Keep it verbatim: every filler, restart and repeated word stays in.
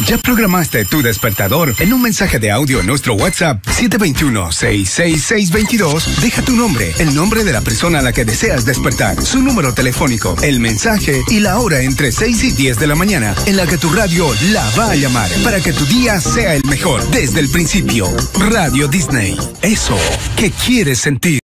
¿Ya programaste tu despertador? En un mensaje de audio en nuestro WhatsApp siete dos uno, seis seis seis dos dos, deja tu nombre, el nombre de la persona a la que deseas despertar, su número telefónico, el mensaje y la hora entre seis y diez de la mañana en la que tu radio la va a llamar para que tu día sea el mejor desde el principio. Radio Disney. Eso que quieres sentir.